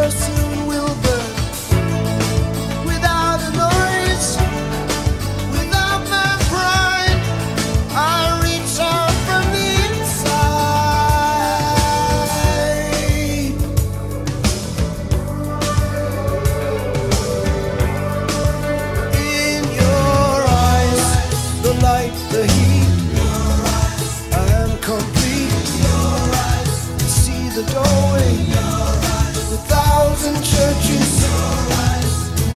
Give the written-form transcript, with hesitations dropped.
fire soon will burn. Without a noise, without my pride, I reach out from the inside. In your eyes, the light, the heat,